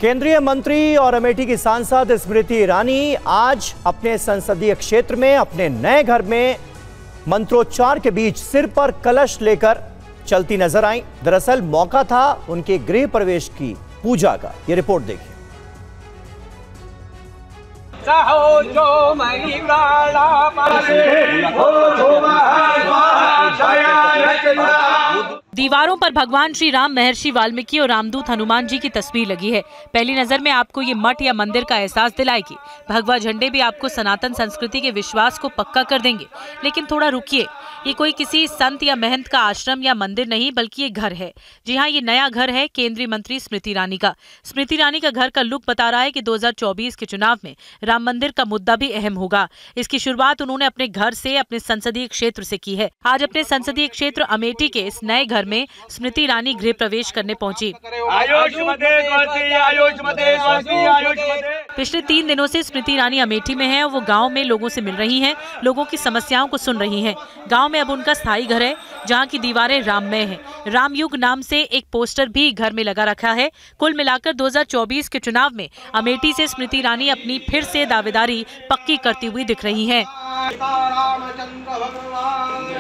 केंद्रीय मंत्री और अमेठी की सांसद स्मृति ईरानी आज अपने संसदीय क्षेत्र में अपने नए घर में मंत्रोच्चार के बीच सिर पर कलश लेकर चलती नजर आई। दरअसल मौका था उनके गृह प्रवेश की पूजा का। ये रिपोर्ट देखिए। दीवारों पर भगवान श्री राम, महर्षि वाल्मीकि और रामदूत हनुमान जी की तस्वीर लगी है। पहली नजर में आपको ये मठ या मंदिर का एहसास दिलाएगी। भगवा झंडे भी आपको सनातन संस्कृति के विश्वास को पक्का कर देंगे। लेकिन थोड़ा रुकिए, ये कोई किसी संत या महंत का आश्रम या मंदिर नहीं, बल्कि ये घर है। जी हाँ, ये नया घर है केंद्रीय मंत्री स्मृति ईरानी का। स्मृति ईरानी का घर का लुक बता रहा है कि 2024 के चुनाव में राम मंदिर का मुद्दा भी अहम होगा। इसकी शुरुआत उन्होंने अपने घर से, अपने संसदीय क्षेत्र से की है। आज अपने संसदीय क्षेत्र अमेठी के इस नए घर में स्मृति ईरानी गृह प्रवेश करने पहुंची। पिछले 3 दिनों से स्मृति ईरानी अमेठी में हैं और वो गांव में लोगों से मिल रही हैं, लोगों की समस्याओं को सुन रही हैं। गांव में अब उनका स्थायी घर है, जहां की दीवारें राममय हैं। रामयुग नाम से एक पोस्टर भी घर में लगा रखा है। कुल मिलाकर 2024 के चुनाव में अमेठी से स्मृति ईरानी अपनी फिर से दावेदारी पक्की करती हुई दिख रही हैं।